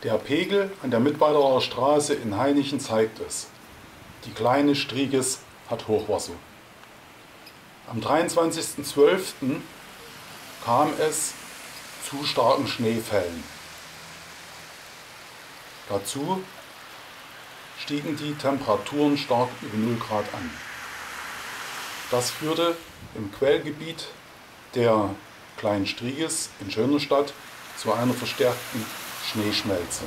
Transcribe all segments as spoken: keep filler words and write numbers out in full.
Der Pegel an der Mittweideraer Straße in Hainichen zeigt es. Die kleine Striegis hat Hochwasser. Am dreiundzwanzigsten zwölften kam es zu starken Schneefällen. Dazu stiegen die Temperaturen stark über null Grad an. Das führte im Quellgebiet der kleinen Striegis in Schönerstadt zu einer verstärkten Schneeschmelze.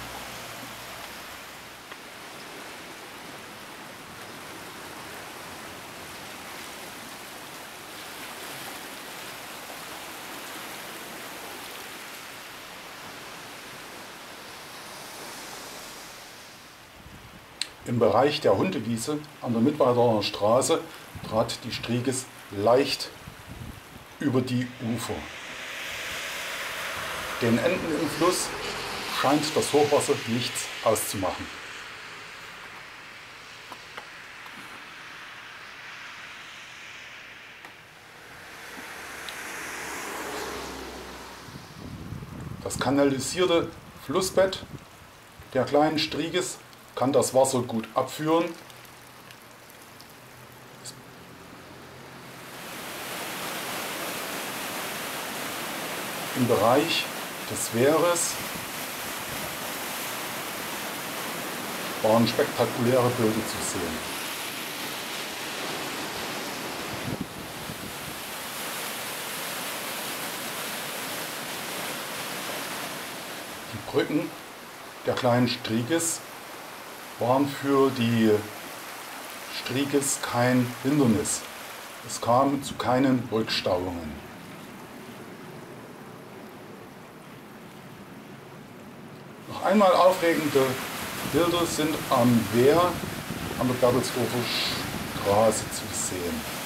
Im Bereich der Hundewiese an der Mittweideraer Straße trat die Striegis leicht über die Ufer. Den Enden im Fluss scheint das Hochwasser nichts auszumachen. Das kanalisierte Flussbett der kleinen Striegis kann das Wasser gut abführen. Im Bereich des Wehres waren spektakuläre Bilder zu sehen. Die Brücken der kleinen Striegis waren für die Striegis kein Hindernis. Es kam zu keinen Rückstauungen. Noch einmal aufregende Bilder sind am Wehr an der Bertelsdorfer Straße zu sehen.